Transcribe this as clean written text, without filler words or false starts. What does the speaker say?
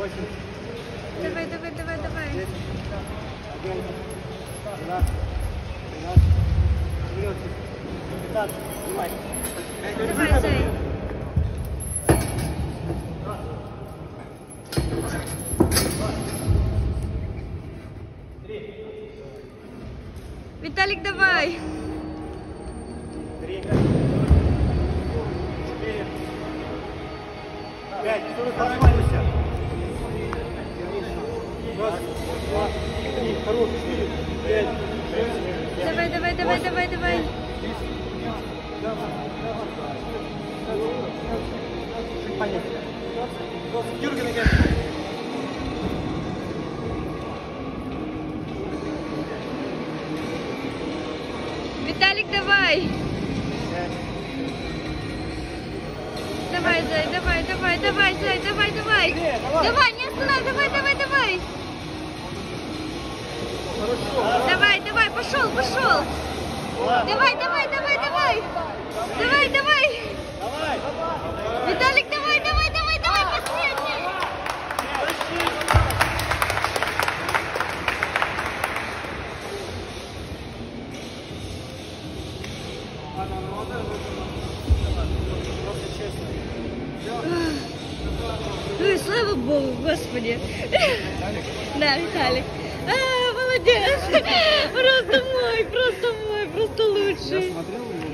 Давай, давай, давай, давай. 10, 11, 12, 13, 15, Давай, Зай. Виталик, давай. 3, 4, 5, нормально. Раз, два, три, хорош, 4, 5, 6, 7. Давай, давай, давай, давай, давай. Юрген, Виталик, давай. Давай, Зай, давай, давай, давай, Зай, давай, давай. Давай, не останавливай, давай, давай, давай. Давай, давай, пошел, пошел. Давай, давай, давай, давай. Давай, давай. Виталик, давай, давай, давай, давай, последний. Ой, слава Богу, Господи. Да, Виталик. Молодец. Просто мой, просто лучший. Я смотрел